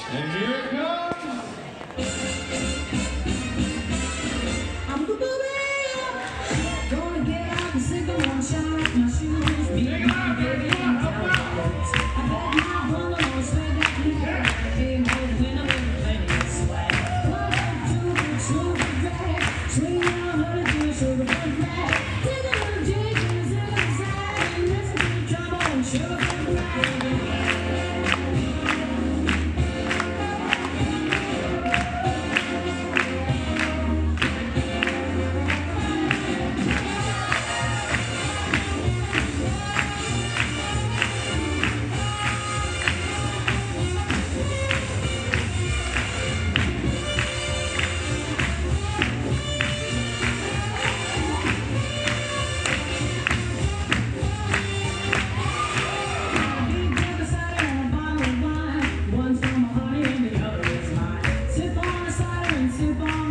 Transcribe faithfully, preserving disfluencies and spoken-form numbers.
And here it comes. I'm the booby. Gonna get out and sing the one shot. My shoes be Take it out, baby. Come on, come on. I bet my bundle on sweat that neck. Big hope when I'm in plenty swag. Plug up to the sugar drag. Swing down her to the sugar drag. Take a little jig and a zip inside. And listen to the trouble and sugar drag. Super